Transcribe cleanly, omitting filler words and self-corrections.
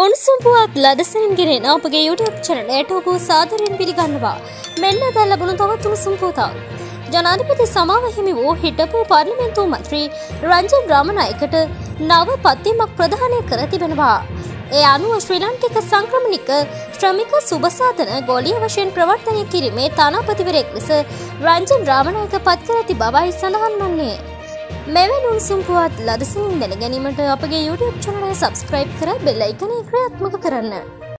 උණුසුම් පුවත් ලදසනින් ගෙනෙන අපගේ YouTube channel ඔබ සාදරයෙන් පිළිගන්නවා. මෙන්න දැන් ලැබුණු තවත් උණුසුම් පුවතක්. ජනාධිපති සමාව හිමි වූ හිටපු පාර්ලිමේන්තු මන්ත්‍රී රංජන් රාමනායකට නව පත්වීමක් ප්‍රදානය කර තිබෙනවා. ඒ අනුව ශ්‍රී ලාංකික සංක්‍රමණික ශ්‍රමික සුබසාධන ගෝලීය වශයෙන් ප්‍රවර්තනය කිරීමේ තානාපතිවරයෙක් ලෙස රංජන් රාමනායක පත් කර ඇති බවයි සඳහන් වන්නේ. මෙවැනි උණුසුම් පුවත් ලදසනින් දැන ගැනීමට අපගේ YouTube channel එක subscribe කර bell icon එක ක්‍රියාත්මක කරන්න.